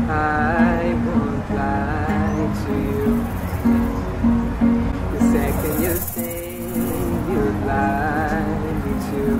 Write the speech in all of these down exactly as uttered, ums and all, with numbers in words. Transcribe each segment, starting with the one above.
I won't lie to you. The second you say you'd lie me too.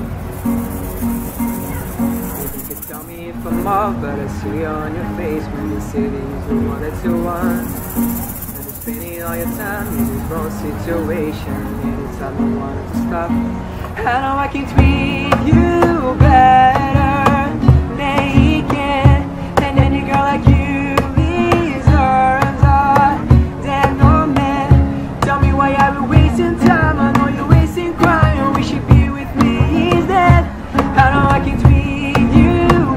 You can tell me if I'm off, but I see on your face when you say that you're the one that you want. And you're spending all your time in this wrong situation. Anytime you want to stop, I know I can treat you better than he can. And any girl like you deserves a damn no man. Tell me why I've been wasting time. I know you're wasting crying. We should be with me instead. I know I can treat you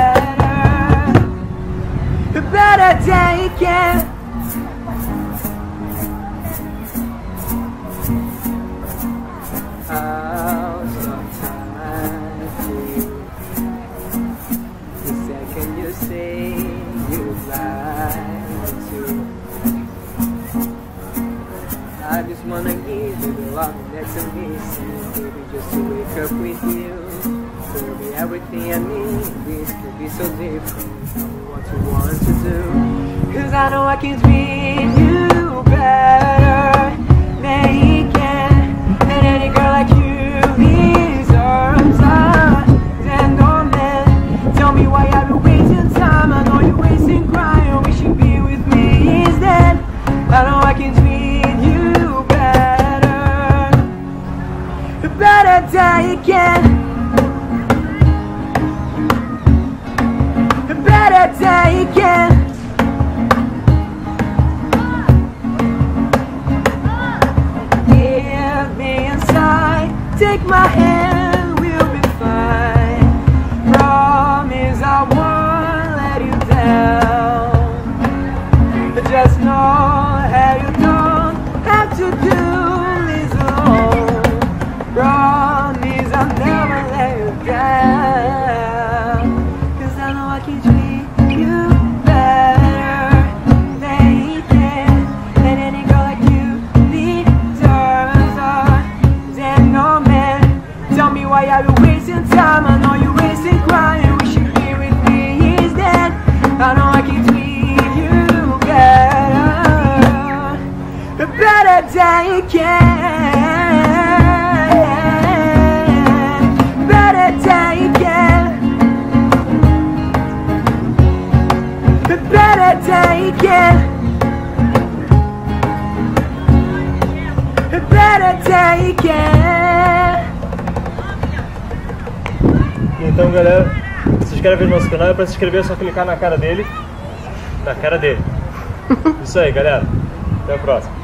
better, better than he can. I'll stop time for you. The second you say you lie to, I just wanna give you the love that's missing, baby, just to wake up with you. So be everything I need. This could be so different. Tell me what you want to do, 'cause I know I can treat you better than he can. And any girl like you deserves a damn no man. Tell me why I've been wasting time. I know you're wasting crying. We should be with me instead. I know I can treat you better, better than you can. Better than you can. Take my hand, we'll be fine. Promise I won't let you down. But just know how you don't have to do this alone. Promise I'll never let you down. 'Cause I know I can treat you better than he can. And any girl like you deserves a damn no man. Tell me why I've been wasting time. I know you're wasting crying. We should be with me instead. I know I can treat you better, better than you can. Better than you can. Better than you can. Better than you can. Então, galera, se inscreve no nosso canal. É para se inscrever é só clicar na cara dele. Na cara dele. Isso aí, galera. Até a próxima.